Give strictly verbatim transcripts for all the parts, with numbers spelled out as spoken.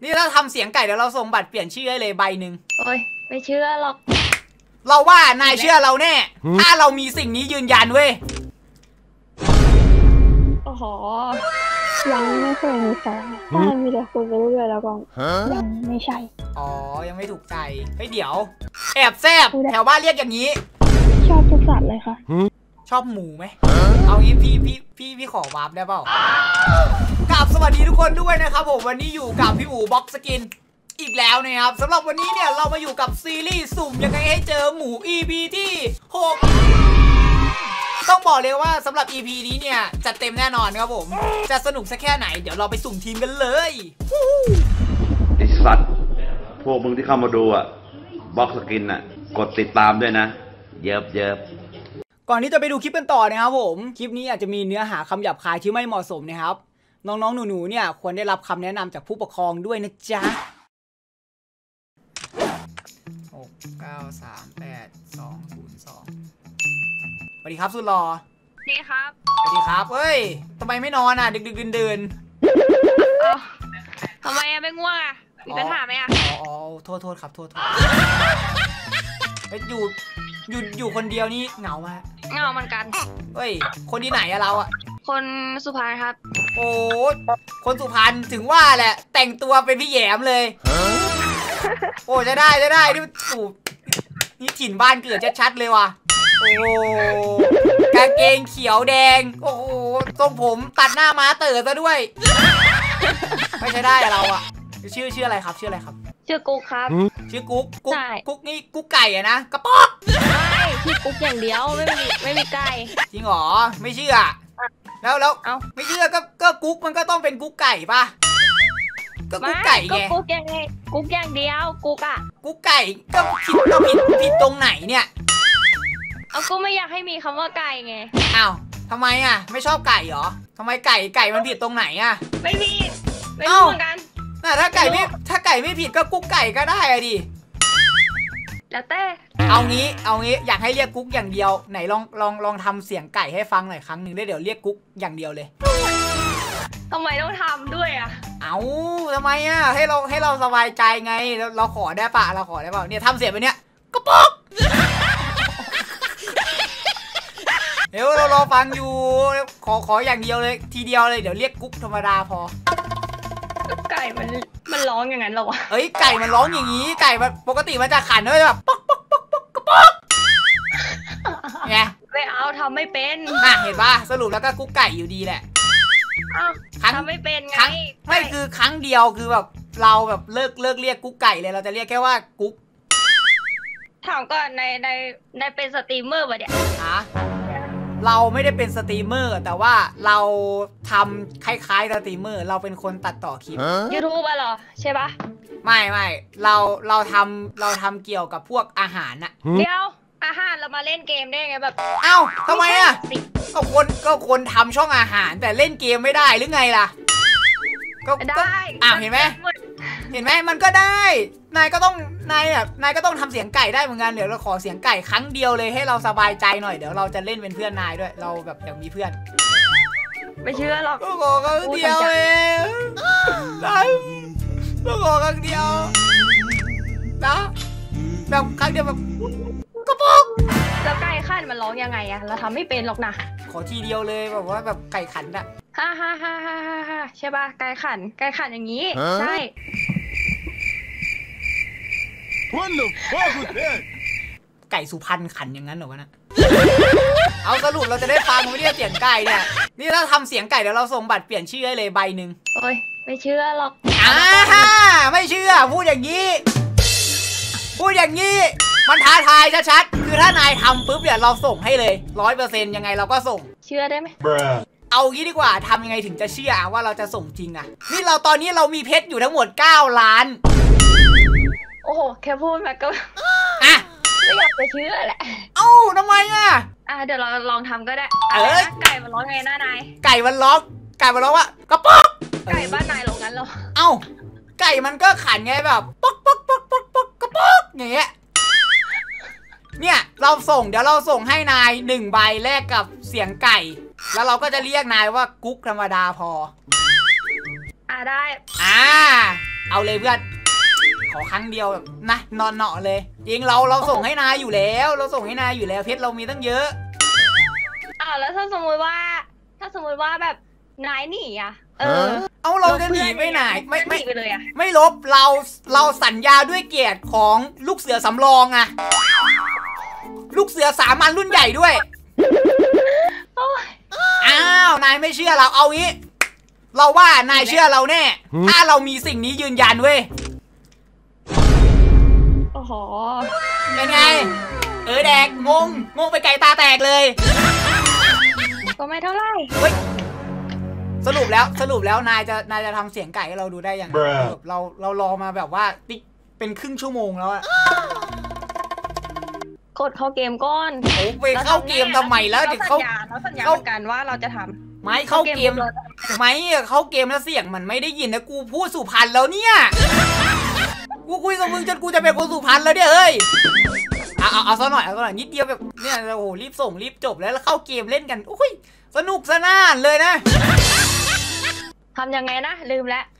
นี่ถ้าทำเสียงไก่เดี๋ยวเราส่งบัตรเปลี่ยนชื่อให้เลยใบหนึ่งโอ้ยไม่เชื่อหรอกเราว่านายเชื่อเราแน่ถ้าเรามีสิ่งนี้ยืนยันเว้ยโอ้โหยังไม่เคยมีแฟนถ้ามีแต่คุยไปเรื่อยๆแล้วก็ยังไม่ใช่อ๋อยังไม่ถูกใจเฮ้ยเดี๋ยวแอบแซบแถวบ้านเรียกอย่างนี้ชอบทุกสัตว์เลยค่ะชอบหมูไหมเอางี้พี่พี่พี่พี่ขอวาร์ปได้เปล่ากราบสวัสดีทุกคนด้วยนะครับผมวันนี้อยู่กับพี่หมูบ็อกสกินอีกแล้วนะครับสำหรับวันนี้เนี่ยเรามาอยู่กับซีรีส์สุ่มยังไงให้เจอหมู อี พี ที่หกต้องบอกเลยว่าสำหรับ อี พี นี้เนี่ยจัดเต็มแน่นอนครับผมจะสนุกสักแค่ไหนเดี๋ยวเราไปสุ่มทีมกันเลยไอสัตว์พวกมึงที่เข้ามาดูอ่ะบ็อกสกินอ่ะกดติดตามด้วยนะเยิบเยิบก่อนที่จะไปดูคลิปกันต่อนะครับผมคลิปนี้อาจจะมีเนื้อหาคำหยาบคายที่ไม่เหมาะสมนะครับน้องๆหนูๆเนี่ยควรได้รับคำแนะนำจากผู้ปกครองด้วยนะจ๊ะหก เก้า สาม แปด สอง ศูนย์ สองสวัสดีครับสุดหล่อสวัสดีครับสวัสดีครับเฮ้ยทำไมไม่นอนอ่ะดึกดึกเดินๆทำไมไม่ง่วงอ่ะมีปัญหาไหมอ่ะอ๋อโทษโทษครับโทษโทษอยู่อยู่อยู่คนเดียวนี่เหงามากเหงาเหมือนกันเฮ้ยคนที่ไหนอะเราอะคนสุพรรณครับโอ้คนสุพรรณถึงว่าแหละแต่งตัวเป็นพี่แยมเลยโอ้จะได้จะได้นี่ถูกนี่ถิ่นบ้านเกิดชัดๆเลยว่ะโอ้กางเกงเขียวแดงโอ้โหทรงผมตัดหน้าม้าเต๋อซะด้วยไม่ใช่ได้เราอะชื่อชื่ออะไรครับชื่ออะไรครับชื่อกุ๊กครับชื่อกุ๊กกุ๊กกุ๊กนี่กุ๊กไก่อะนะกระป๋องใช่ชื่อกุ๊กอย่างเดียวไม่มีไม่มีไก่จริงหรอไม่เชื่อแล้วแล้วเอ้าไม่เชื่อก็ก็กุ๊กมันก็ต้องเป็นกุ๊กไก่ป่ะก็กุ๊กไก่ไงกุ๊กอย่างไงกุ๊กอย่างเดียวกุ๊กอะกุ๊กไก่ก็ผิดก็ผิดผิดตรงไหนเนี่ยเอาก็ไม่อยากให้มีคำว่าไก่ไงอ้าวทำไมอะไม่ชอบไก่เหรอทำไมไก่ไก่มันผิดตรงไหนอะไม่ผิดไม่รู้เหมือนกันถ้าไก่ไม่ถ้าไก่ไม่ผิดก็กุ๊กไก่ก็ได้อะดิแล้วแต่เอางี้เอางี้อยากให้เรียกกุ๊กอย่างเดียวไหนลองลองลองทำเสียงไก่ให้ฟังหน่อยครั้งหนึ่งได้เดี๋ยวเรียกกุ๊กอย่างเดียวเลยทำไมต้องทำด้วยอ่ะเอาทำไมอ่ะให้เราให้เราสบายใจไงเราขอได้ปะเราขอได้ปะเนี่ยทำเสียงแบบเนี้ยกระป๋องเดี๋ยวเรารอฟังอยู่ขอขออย่างเดียวเลยทีเดียวเลยเดี๋ยวเรียกกุ๊กธรรมดาพอไก่มันมันร้องอย่างนั้นหรอวะเอ้ยไก่มันร้องอย่างนี้ไก่มันปกติมันจะขันด้วยแบบป๊อกป๊อกป๊อกป๊อกกระป๋องไงไม่เอาทำไม่เป็นอ่ะเห็นป่ะสรุปแล้วก็กุ๊กไก่อยู่ดีแหละทำไม่เป็นไงไม่คือครั้งเดียวคือแบบเราแบบเลิกเลิกเรียกกุ๊กไก่เลยเราจะเรียกแค่ว่ากุ๊กถามก่อนในในในเป็นสตรีมเมอร์ป่ะเนี่ยฮะเราไม่ได้เป็นสตรีมเมอร์แต่ว่าเราทำคล้ายๆสตรีมเมอร์เราเป็นคนตัดต่อคลิปยูทูบอ่ะเหรอใช่ปะไม่ไม่เราเราทำเราทำเกี่ยวกับพวกอาหารน่ะเดี๋ยวอาหารเรามาเล่นเกมได้ไงแบบเอ้าทำไมอ่ะก็คนก็คนทำช่องอาหารแต่เล่นเกมไม่ได้หรือไงล่ะก็ได้อ่ะเห็นไหมเห็นไหมมันก็ได้นายก็ต้องนายแบบนายก็ต้องทำเสียงไก่ได้เหมือนกันเดี๋ยวเราขอเสียงไก่ครั้งเดียวเลยให้เราสบายใจหน่อยเดี๋ยวเราจะเล่นเป็นเพื่อนนายด้วยเราแบบอยากมีเพื่อนไม่เชื่อหรอกก็ขอครั้งเดียวเองนะก็ขอครั้งเดียวนะแบบครั้งเดียวแบบกระป๋องแล้วไก่ขันมันร้องยังไงอะเราทำไม่เป็นหรอกนะขอทีเดียวเลยแบบว่าแบบไก่ขันอะฮ่าฮ่าฮ่าฮ่าฮ่าใช่ป่ะไก่ขันไก่ขันอย่างนี้ใช่ไก่สุพรรณขันอย่างนั้นเหรอวะนะเอาสรุปเราจะได้ฟังไม่ได้เสียงไก่เนี่ยนี่ถ้าทำเสียงไก่เดี๋ยวเราส่งบัตรเปลี่ยนชื่อให้เลยใบหนึ่งโอ้ยไม่เชื่อหรอกอ่าไม่เชื่อพูดอย่างนี้พูดอย่างนี้มันท้าทายชัดๆคือถ้านายทำปุ๊บเนี่ยเราส่งให้เลยร้อยเปอร์เซ็นต์ยังไงเราก็ส่งเชื่อได้ไหมเอางี้ดีกว่าทำยังไงถึงจะเชื่อว่าเราจะส่งจริงอะนี่เราตอนนี้เรามีเพชรอยู่ทั้งหมดเก้าล้านโอ้โหแค่พูดมาก็อ่ะไม่อยากจะเชื่อแหละเอ้าทำไมอะอ่ะเดี๋ยวเราลองทำก็ได้เออไก่มันร้องไงหน้านายไก่มันร้องไก่มันร้องว่ากระป๋องไก่บ้านนายร้องงั้นเหรอเอ้าไก่มันก็ขันไงแบบป๊อกป๊อกป๊อกป๊อกป๊อกกระป๋องอย่างเงี้ยเนี่ยเราส่งเดี๋ยวเราส่งให้นายหนึ่งใบแลกกับเสียงไก่แล้วเราก็จะเรียกนายว่ากุ๊กธรรมดาพออ่าได้อ่าเอาเลยเพื่อนขอครั้งเดียวแบบนะนอนเนาะเลยจริงเราเราส่งให้นายอยู่แล้วเราส่งให้นายอยู่แล้วเพชรเรามีตั้งเยอะอ้าวแล้วถ้าสมมติว่า ถ้าสมมติว่าแบบนายหนีอ่ะเออเอาเราจะหนีไปไหนไม่ไม่ไปเลยอะไม่ลบเราเราสัญญาด้วยเกียรติของลูกเสือสำรองอะลูกเสือสามัญรุ่นใหญ่ด้วยอ้าวนายไม่เชื่อเราเอางี้เราว่านายเชื่อเราแน่ถ้าเรามีสิ่งนี้ยืนยันเว้ยโอ้โหเป็นไงเออแดกงงงงไปไก่ตาแตกเลยก็ไม่เท่าไหร่สรุปแล้วสรุปแล้วนายจะนายจะทำเสียงไก่ให้เราดูได้อย่างไรเราเรารอมาแบบว่าติ๊กเป็นครึ่งชั่วโมงแล้วอะกดเข้าเกมก้อนโอ้ไปเข้าเกมทำไมแล้วเดี๋ยวเขาเราสัญญาเหมือนกันว่าเราจะทำไม่เข้าเกมไม่เข้าเกมแล้วเสียงมันไม่ได้ยินนะกูพูดสุพรรณแล้วเนี่ยกูคุยกับมึงจนกูจะเป็นคนสุพรรณแล้วเนี่ยเฮ้ยเอาเอาเอาซะหน่อยเอาซะหน่อยนิดเดียวแบบเนี่ยโอ้โหรีบส่งรีบจบแล้วแล้วเข้าเกมเล่นกันอุ้ยสนุกสนานเลยนะทำยังไงนะลืมแล้ว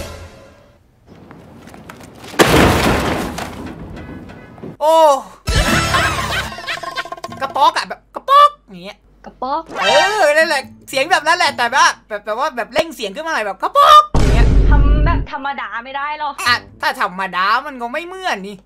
โอ้กระป๊อกอะแบบกระป๊อกอย่างเงี้ยกระป๊อกเออนั่นแหละเสียงแบบนั้นแหละแต่ว่าแบบแบบว่าแบบเร่งเสียงขึ้นมาหน่อยแบบกระป๊อกอย่างเงี้ยทำแบบธรรมดาไม่ได้หรอกอ่ะถ้าธรรมดามันก็ไม่เหมือนนี่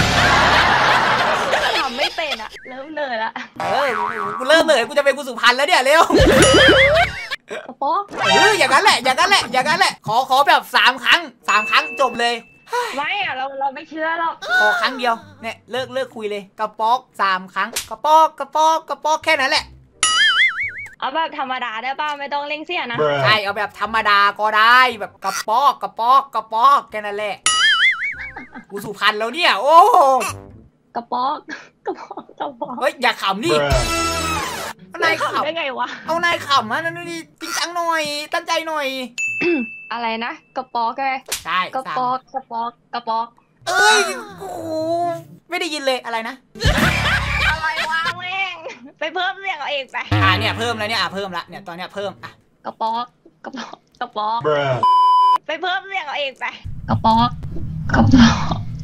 ทำไม่เป็นอะเริ่มเหนื่อยละเออกูเริ่มเหนื่อยกูจะเป็นกูสุพรรณแล้วเนี่ยเร็วกระป๊อกเอออย่างนั้นแหละอย่างนั้นแหละอย่างนั้นแหละขอขอแบบสามครั้งสามครั้งจบเลยไม่อะเราเราไม่เชื่อหรอกขอครั้งเดียวเนี่ยเลิกเลิกคุยเลยกระป๊อกสามครั้งกระป๊อกกระป๊อกกระป๊อกแค่นั้นแหละเอาแบบธรรมดาได้ป่ะไม่ต้องเล่งเสียนะใช่เอาแบบธรรมดาก็ได้แบบกระป๊อกกระป๊อกกระป๊อกแค่นั้นแหละกูสุพรรณแล้วเนี่ยโอ้กระป๊อกกระป๊อกกระป๊อกเฮ้ยอย่าขำดิเอานายขำได้ไงวะเอานายขำอ่ะนั่นนี่จริงจังหน่อยตั้งใจหน่อยอะไรนะกระป๊อกไงใช่กระป๊อกกระป๊อกกระป๊อกเอ้ยโอ้ไม่ได้ยินเลยอะไรนะอะไรวะแม่งไปเพิ่มเสียงเอาเองไปอ่าเนี่ยเพิ่มแล้วเนี่ยอ่ะเพิ่มละเนี่ยตอนเนี้ยเพิ่มอ่ะกระป๊อกกระป๊อกกระป๊อกไปเพิ่มเสียงเอาเองไปกระป๊อกกระป๊อก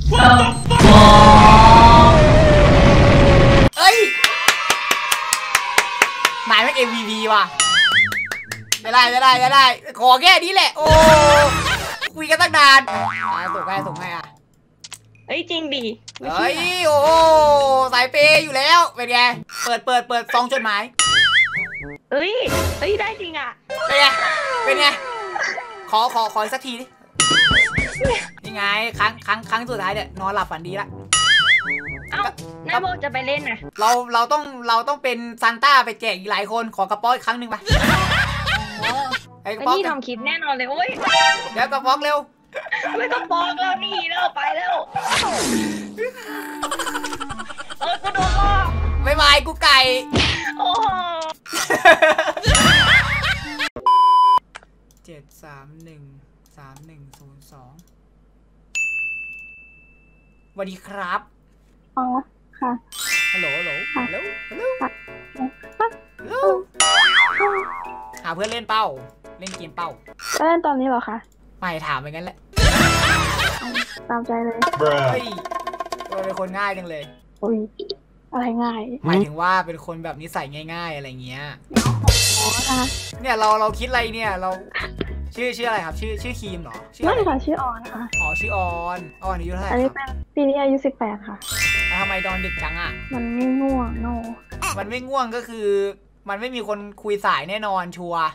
เอ้ยนายเป็น เอ็ม วี พี ว่ะจะได้จะได้จะได้ขอแค่นี้แหละโอ้คุยกันตั้งนานส่งให้ส่งให้อ่ะเฮ้ยจริงดิเฮ้ยโอ้สายเปย์อยู่แล้วเป็นไงเปิดเปิดเปิดซองจดหมายเฮ้ยเฮ้ยได้จริงอ่ะเป็นไงเป็นไงขอขอขอสักทีดิยังไงครั้งครั้งครั้งสุดท้ายเนี่ยนอนหลับฝันดีละเอ้านายโบจะไปเล่นนะเราเราต้องเราต้องเป็นซานต้าไปแจกอีกหลายคนขอกระป๋ออีกครั้งหนึ่งไปไอ้นี่ทำคลิปแน่นอนเลยโอ้ยเดี๋ยวกระป๋อเร็วไม่กระป๋อแล้วนี่แล้วไปแล้วเออกูโดนล่อไม่ไม่กูไก่โอ้เจ็ดสามหนึ่งสามหนึ่งศูนย์สองสวัสดีครับอ๋อค่ะฮัลโหลฮัลโหลฮัลโหลฮัลโหลฮัลโหลหาเพื่อนเล่นเป้าเล่นเกมเป้าเล่นตอนนี้เหรอคะไม่ถามไปงั้นแหละตามใจเลยเฮ้ยเราเป็นคนง่ายจังเลยอุ้ยอะไรง่ายหมายถึงว่าเป็นคนแบบนิสัยง่ายๆอะไรเงี้ยอ๋อค่ะเนี่ยเราเราคิดอะไรเนี่ยเราชื่อชื่ออะไรครับชื่อชื่อครีมเหรอไม่ค่ะชื่อออนค่ะอ๋อชื่อออนออนอายุเท่าไหร่อันนี้เป็นปีนี้อายุสิบแปดค่ะแล้วทำไมดอนดึกจังอ่ะมันไม่ง่วงโนมันไม่ง่วงก็คือมันไม่มีคนคุยสายแน่นอนชัวร์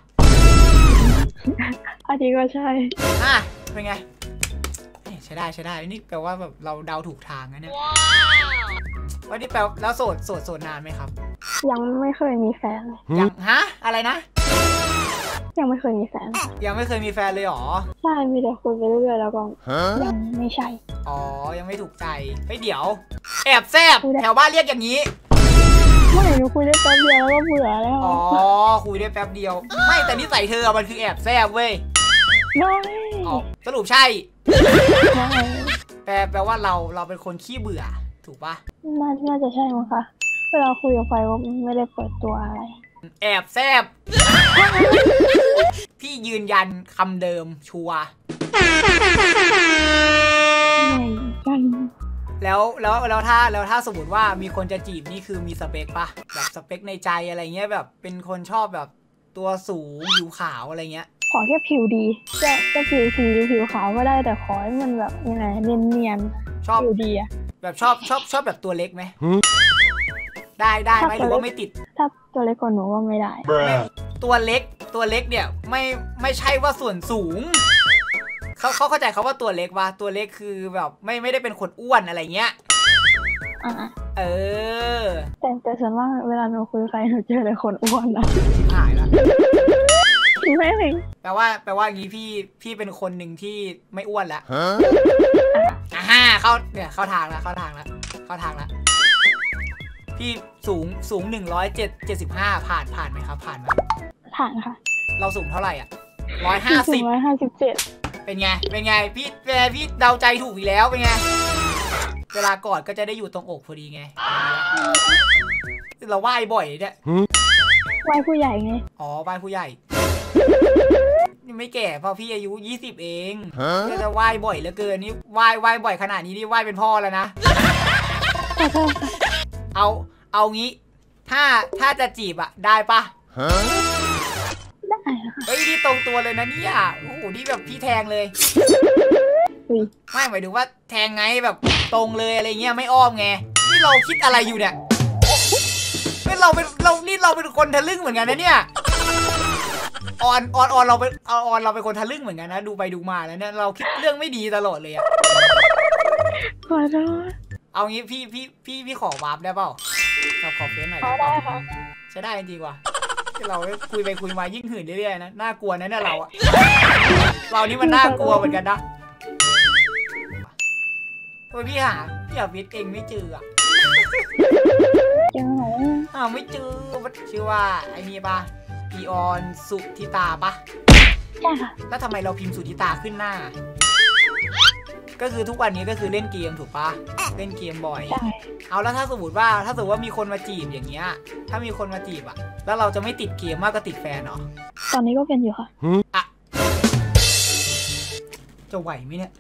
อันนี้ก็ใช่อ่ะเป็นไงใช่ได้ใช่ได้นี่แปลว่าแบบเราเดาถูกทางนะเนี่ยวันนี้แปลแล้วโสดโสดโสดนานไหมครับยังไม่เคยมีแฟนยังฮะอะไรนะยังไม่เคยมีแฟนยังไม่เคยมีแฟนเลยหรอใช่มีแต่คุยไปเรื่อยๆแล้วก็ยังไม่ใช่อ๋อยังไม่ถูกใจเฮ้ยเดี๋ยวแอบแซบแถวบ้านเรียกอย่างนี้ไม่หนูคุยได้แป๊บเดียวแล้วก็เบื่อแล้วอ๋อคุยได้แป๊บเดียวไม่แต่นิสัยเธอมันคือแอบแซบเว้ยไม่สรุปใช่แปลแปลว่าเราเราเป็นคนขี้เบื่อถูกปะน่าน่าจะใช่มั้งคะเวลาคุยกับใครก็ไม่ได้เปิดตัวอะไรแอบแซบ พี่ยืนยันคำเดิมชัวร์แล้วแล้วแล้วถ้าแล้วถ้าสมมติว่ามีคนจะจีบนี่คือมีสเปคปะแบบสเปคในใจอะไรเงี้ยแบบเป็นคนชอบแบบตัวสูงผิวขาวอะไรเงี้ยขอแค่ผิวดีจะจะผิวสีหรือผิวขาวก็ได้แต่ขอให้มันแบบยังไงเนียนๆชอบผิวดีอะแบบชอบชอบชอบแบบตัวเล็กไหมได้ได้ไหมหรือว่าไม่ติดถ้าตัวเล็กกว่าหนูว่าไม่ได้ตัวเล็กตัวเล็กเนี่ยไม่ไม่ใช่ว่าส่วนสูงเขาเขาเข้าใจเขาว่าตัวเล็กว่าตัวเล็กคือแบบไม่ไม่ได้เป็นคนอ้วนอะไรเงี้ยอ่าเออแต่แต่ส่วนมากเวลาหนูคุยกับใครหนูเจอแต่คนอ้วนนะหายแล้วไม่เลยแปลว่าแปลว่างี้พี่พี่เป็นคนหนึ่งที่ไม่อ้วนแล้วอ่าเข้าเนี่ยเข้าทางแล้วเข้าทางแล้วเข้าทางแล้วพี่สูงสูงหนึ่งร้อยเจ็ดเจ็ดสิบห้าผ่านผ่านไหมครับผ่านไหมผ่านค่ะเราสูงเท่าไหร่อ่ะร้อยห้าสิบร้อยห้าสิบเจ็ดเป็นไงเป็นไงพี่แ่พี่เดาใจถูกอีกแล้วเป็นไงเวลากอดก็จะได้อยู่ตรงอกพอดีไงเราไหว้บ่อยเนี่ยไหว้ผู้ใหญ่ไงอ๋อไหว้ผู้ใหญ่นี่ไม่แก่เพราะพี่อายุยี่สิบเองก็จะไหว้บ่อยเหลือเกินนี่ไหว้ไหว้บ่อยขนาดนี้นี่ไหว้เป็นพ่อแล้วนะเอาเอางี้ถ้าถ้าจะจีบอะได้ปะได้ค่ะเฮ้ยนี่ตรงตัวเลยนะเนี่ยโอ้โหนี่แบบพี่แทงเลยไม่หมายถึงว่าแทงไงแบบตรงเลยอะไรเงี้ยไม่อ้อมไงนี่เราคิดอะไรอยู่เนี่ยเป็นเราเป็นเรานี่เราเป็นคนทะลึ่งเหมือนกันนะเนี่ยออนออนออนเราเป็นออนเราเป็นคนทะลึ่งเหมือนกันนะดูไปดูมาแล้วเนี่ยเราคิดเรื่องไม่ดีตลอดเลยอะขอโทษเอางี้พี่พี่พี่พี่ขอวาร์ปได้เปล่าเราขอเฟซหน่อยได้ค่ะใช้ได้จริงว่ะที่เราคุยไปคุยมายิ่งหื่นเรื่อยๆนะน่ากลัวนะเนี่ยเราอะเรานี่มันน่ากลัวเหมือนกันนะโอ้ยพี่หาพี่หาวิทย์เองไม่เจออะเจอไหนอ้าวไม่เจอชื่อว่าไอ้นี่ปะอีออนสุธิตาปะใช่ค่ะแล้วทำไมเราพิมพ์สุธิตาขึ้นหน้าก็คือทุกวันนี้ก็คือเล่นเกมถูกปะเล่นเกมบ่อยเอาแล้วถ้าสมมติว่าถ้าสมมติว่ามีคนมาจีบอย่างเงี้ยถ้ามีคนมาจีบอะแล้วเราจะไม่ติดเกมมากก็ติดแฟนเหรอตอนนี้ก็เป็นอยู่ค่ะอะจะไหวไหมเนี่ย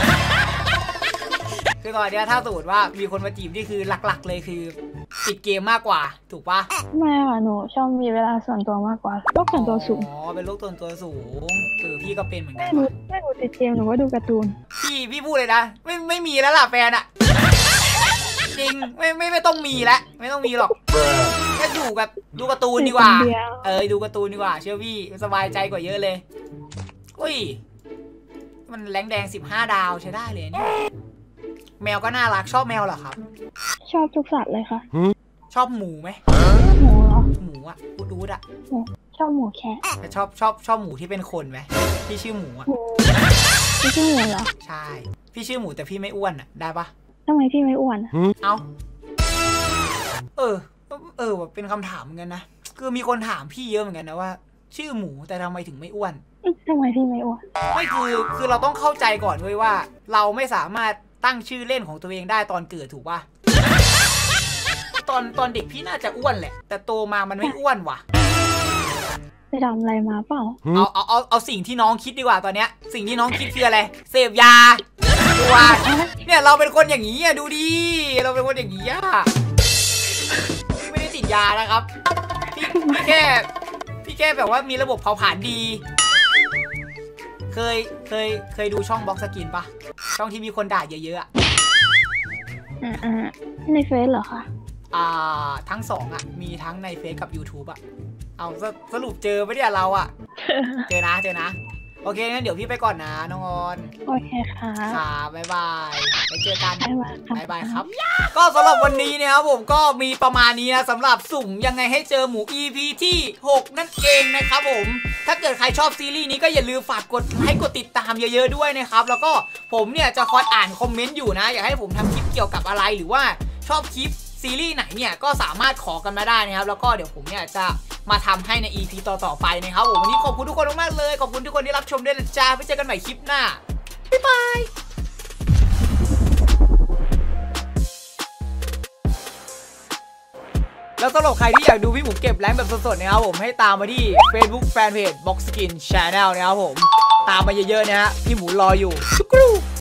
คือตอนนี้ถ้าสมมติว่ามีคนมาจีบนี่คือหลักๆเลยคือติดเกมมากกว่าถูกปะไม่ค่ะหนูชอบมีเวลาส่วนตัวมากกว่าโลกส่วนตัวสูงอ๋อเป็นโลกส่วนตัวสูงคือพี่ก็เป็นเหมือนกันไม่หนูไม่หนูติดเกมหนูก็ดูการ์ตูนพี่พี่พูดเลยนะไม่ไม่มีแล้วล่ะแฟนอะจริงไม่ไม่ไม่ต้องมีแล้วไม่ต้องมีหรอกแค่อยู่กับดูการ์ตูนดีกว่าเออดูการ์ตูนดีกว่าเชื่อพี่สบายใจกว่าเยอะเลยอุ้ยมันแรงแดงสิบห้าดาวใช้ได้เลยนี่แมวก็น่ารักชอบแมวเหรอครับชอบทุกสัตว์เลยค่ะชอบหมูไหมหมูเหรอหมูอ่ะอูดอูดอ่ะชอบหมูแคะแต่ชอบชอบชอบหมูที่เป็นคนไหมพี่ชื่อหมูอ่ะพี่ชื่อหมูเหรอใช่พี่ชื่อหมูแต่พี่ไม่อ้วนอ่ะได้ปะทำไมพี่ไม่อ้วนเอาเออเออแบบเป็นคำถามเหมือนกันนะคือมีคนถามพี่เยอะเหมือนกันนะว่าชื่อหมูแต่ทำไมถึงไม่อ้วนทำไมพี่ไม่อ้วนไม่คือคือเราต้องเข้าใจก่อนด้วยว่าเราไม่สามารถตั้งชื่อเล่นของตัวเองได้ตอนเกิดถูกป่ะตอนตอนเด็กพี่น่าจะอ้วนแหละแต่โตมามันไม่อ้วนว่ะไปทำอะไรมาเปล่าเอาเอาเอาเอาสิ่งที่น้องคิดดีกว่าตอนเนี้ยสิ่งที่น้องคิดคืออะไรเสพยาดูว่าเนี่ยเราเป็นคนอย่างนี้อ่ะดูดิเราเป็นคนอย่างนี้อ่ะพี่ไม่ได้ติดยานะครับพี่พี่แค่พี่แค่แบบว่ามีระบบเผาผลาญดีเคยเคยเคยดูช่องบ็อกสกินปะช่องที่มีคนด่าเยอะๆอ่ะอ่าในเฟซเหรอคะอ่าทั้งสองอ่ะมีทั้งในเฟซกับ YouTube อ่ะเอาสรุปเจอไม่ได้เราอ่ะเจอนะเจอนะโอเคงั้นเดี๋ยวพี่ไปก่อนนะน้องออนโอเคค่ะค่ะบ๊ายบายไปเจอกันบ๊ายบายบ๊ายบายครับก็สำหรับวันนี้เนี่ยครับผมก็มีประมาณนี้นะสำหรับสุ่มยังไงให้เจอหมู อี พี ที่หกนั่นเองนะครับผมถ้าเกิดใครชอบซีรีส์นี้ก็อย่าลืมฝากกดให้กดติดตามเยอะๆด้วยนะครับแล้วก็ผมเนี่ยจะคอยอ่านคอมเมนต์อยู่นะอยากให้ผมทำคลิปเกี่ยวกับอะไรหรือว่าชอบคลิปซีรีส์ไหนเนี่ยก็สามารถขอกันมาได้นะครับแล้วก็เดี๋ยวผมเนี่ยจะมาทำให้ใน อี พี ต่อๆไปนะครับผมวันนี้ขอบคุณทุกคนมากๆเลยขอบคุณทุกคนที่รับชมด้วยนะจ๊ะไว้เจอกันใหม่คลิปหน้าบ๊ายบายแล้วสำหรับใครที่อยากดูพี่หมูเก็บแรงแบบสดๆนะครับผมให้ตามมาที่ Facebook Fanpage Box Skin Channel นะครับผมตามมาเยอะๆนะฮะพี่หมูรออยู่